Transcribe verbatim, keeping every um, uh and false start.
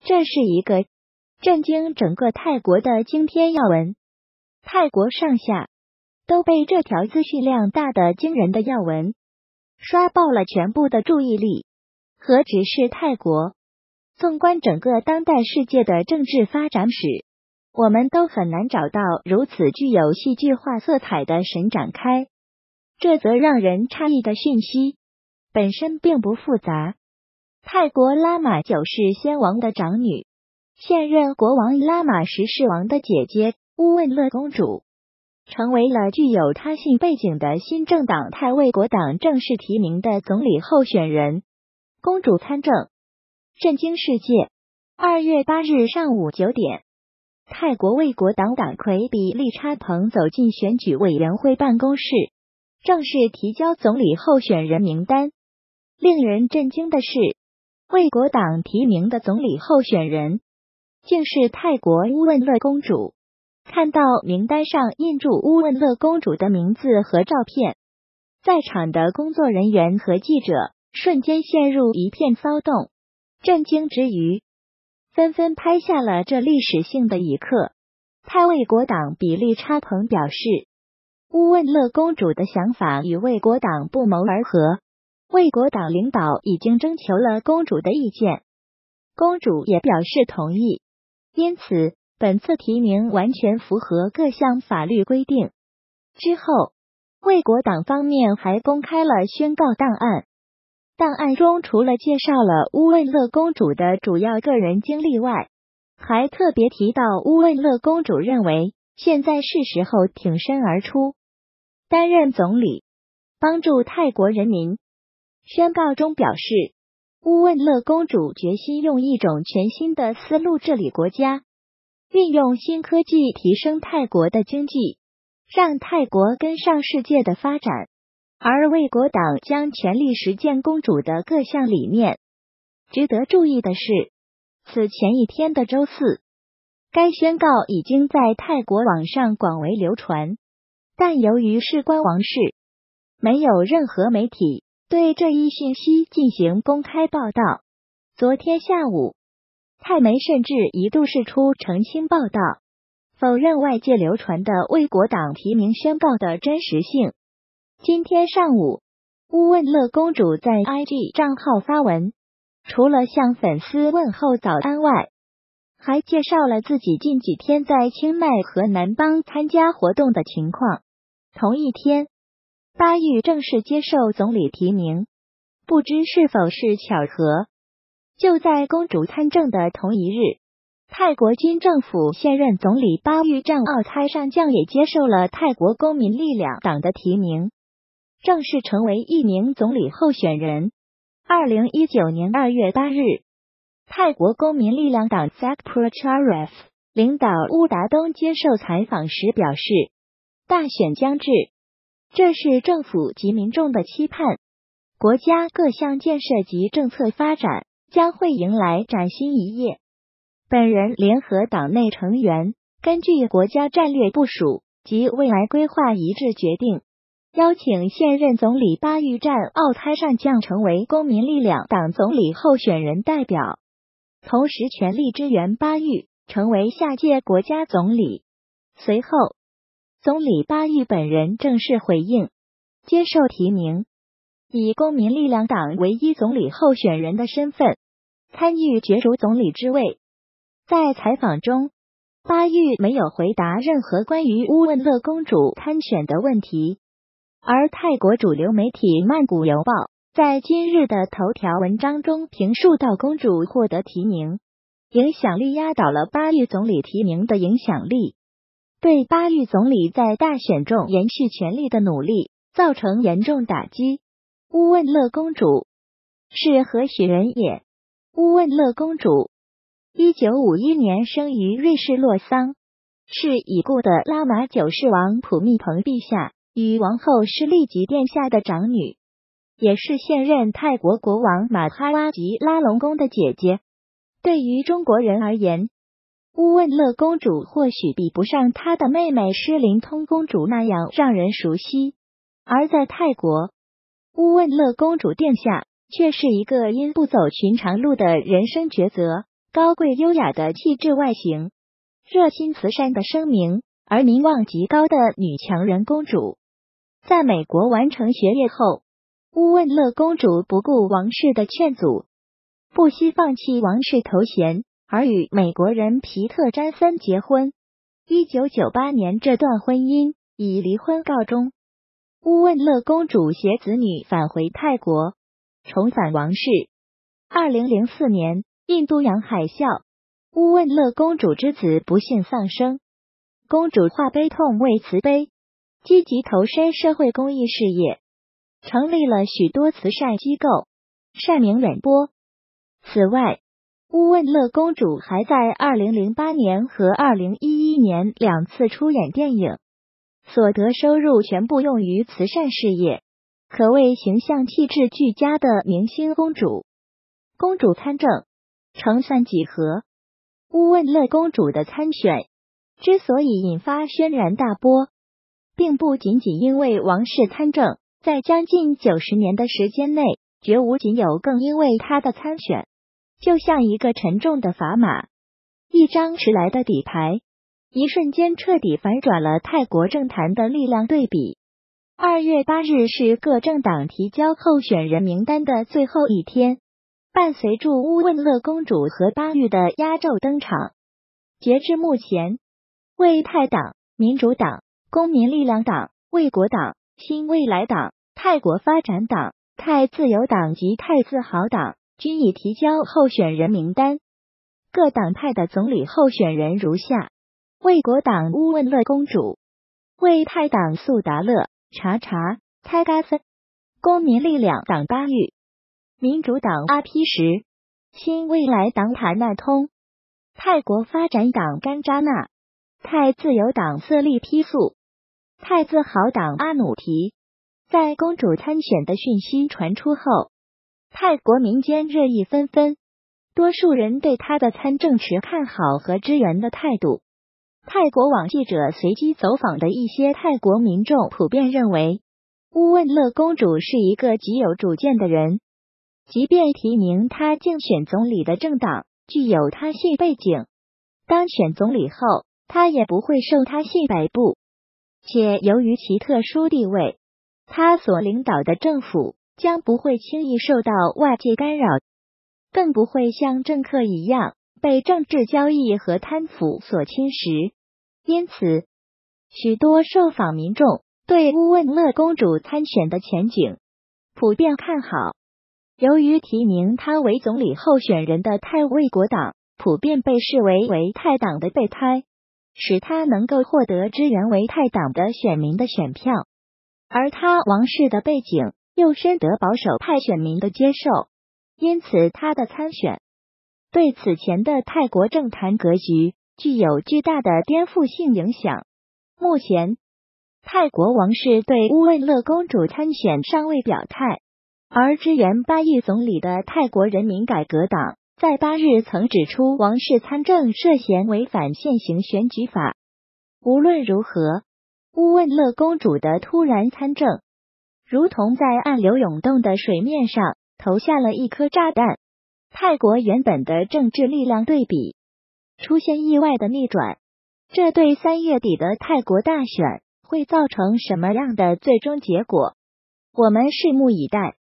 这是一个震惊整个泰国的惊天要闻，泰国上下都被这条资讯量大的惊人的要闻刷爆了全部的注意力。何止是泰国，纵观整个当代世界的政治发展史，我们都很难找到如此具有戏剧化色彩的神展开。这则让人诧异的讯息本身并不复杂。泰国拉玛九世先王的长女，现任国王拉玛十世王的姐姐乌汶勒公主，成为了具有他姓背景的新政党泰卫国党正式提名的总理候选人。公主参政，震惊世界。二月八日上午九点，泰国卫国党党魁比利查彭走进选举委员会办公室，正式提交总理候选人名单。令人震惊的是，卫国党提名的总理候选人竟是泰国乌汶勒公主。看到名单上印注乌汶勒公主的名字和照片，在场的工作人员和记者瞬间陷入一片骚动，震惊之余，纷纷拍下了这历史性的一刻。泰卫国党比利查彭表示，乌汶勒公主的想法与卫国党不谋而合，卫国党领导已经征求了公主的意见，公主也表示同意，因此本次提名完全符合各项法律规定。之后，卫国党方面还公开了宣告档案，档案中除了介绍了乌汶勒公主的主要个人经历外，还特别提到乌汶勒公主认为现在是时候挺身而出，担任总理，帮助泰国人民。宣告中表示，乌汶勒公主决心用一种全新的思路治理国家，运用新科技提升泰国的经济，让泰国跟上世界的发展。而卫国党将全力实践公主的各项理念。值得注意的是，此前一天的周四，该宣告已经在泰国网上广为流传，但由于事关王室，没有任何媒体对这一信息进行公开报道。昨天下午，泰媒甚至一度释出澄清报道，否认外界流传的卫国党提名宣告的真实性。今天上午，乌汶勒公主在 I G 账号发文，除了向粉丝问候早安外，还介绍了自己近几天在清迈和南邦参加活动的情况。同一天，巴育正式接受总理提名，不知是否是巧合，就在公主参政的同一日，泰国军政府现任总理巴育藏奥猜上将也接受了泰国公民力量党的提名，正式成为一名总理候选人。二零一九年二月八日，泰国公民力量党 Sak Pracharaf 领导乌达东接受采访时表示，大选将至，这是政府及民众的期盼，国家各项建设及政策发展将会迎来崭新一页。本人联合党内成员根据国家战略部署及未来规划一致决定，邀请现任总理巴育藏奥猜上将成为公民力量党总理候选人代表，同时全力支援巴育成为下届国家总理。随后，总理巴育本人正式回应，接受提名，以公民力量党唯一总理候选人的身份参与角逐总理之位。在采访中，巴育没有回答任何关于乌汶勒公主参选的问题，而泰国主流媒体《曼谷邮报》在今日的头条文章中评述到，公主获得提名，影响力压倒了巴育总理提名的影响力，对巴育总理在大选中延续权力的努力造成严重打击。乌汶勒公主是何许人也？乌汶勒公主一九五一年生于瑞士洛桑，是已故的拉玛九世王普密蓬陛下与王后施利吉殿下的长女，也是现任泰国国王马哈哇吉拉隆功的姐姐。对于中国人而言，乌汶勒公主或许比不上她的妹妹施灵通公主那样让人熟悉，而在泰国，乌汶勒公主殿下却是一个因不走寻常路的人生抉择高贵优雅的气质外形，热心慈善的声名，而名望极高的女强人公主。在美国完成学业后，乌汶勒公主不顾王室的劝阻，不惜放弃王室头衔，而与美国人皮特·詹森结婚。一九九八年，这段婚姻以离婚告终。乌汶勒公主携子女返回泰国，重返王室。二零零四年，印度洋海啸，乌汶勒公主之子不幸丧生。公主化悲痛为慈悲，积极投身社会公益事业，成立了许多慈善机构，善名远播。此外，乌汶勒公主还在二零零八年和二零一一年两次出演电影，所得收入全部用于慈善事业，可谓形象气质俱佳的明星公主。公主参政，成算几何？乌汶勒公主的参选之所以引发轩然大波，并不仅仅因为王室参政，在将近九十年的时间内，绝无仅有，更因为她的参选就像一个沉重的砝码，一张迟来的底牌，一瞬间彻底反转了泰国政坛的力量对比。二月八日是各政党提交候选人名单的最后一天，伴随着乌汶勒公主和巴育的压轴登场。截至目前，为泰党、民主党、公民力量党、卫国党、新未来党、泰国发展党、泰自由党及泰自豪党均已提交候选人名单。各党派的总理候选人如下：卫国党乌汶勒公主，为泰党素达勒、查查、泰嘎森，公民力量党巴育，民主党阿披什，新未来党塔纳通，泰国发展党甘扎纳，泰自由党色利披素，泰自豪党阿努提。在公主参选的讯息传出后，泰国民间热议纷纷，多数人对她的参政持看好和支援的态度。泰国网记者随机走访的一些泰国民众普遍认为，乌汶勒公主是一个极有主见的人，即便提名她竞选总理的政党具有他系背景，当选总理后，她也不会受他系摆布。且由于其特殊地位，他所领导的政府将不会轻易受到外界干扰，更不会像政客一样被政治交易和贪腐所侵蚀。因此，许多受访民众对乌汶勒公主参选的前景普遍看好。由于提名她为总理候选人的泰卫国党普遍被视为为泰党的备胎，使她能够获得支援为泰党的选民的选票。而他王室的背景又深得保守派选民的接受，因此他的参选对此前的泰国政坛格局具有巨大的颠覆性影响。目前，泰国王室对乌汶勒公主参选尚未表态，而支援巴育总理的泰国人民改革党在八日曾指出王室参政涉嫌违反现行选举法。无论如何，乌汶勒公主的突然参政，如同在暗流涌动的水面上投下了一颗炸弹。泰国原本的政治力量对比出现意外的逆转，这对三月底的泰国大选会造成什么样的最终结果？我们拭目以待。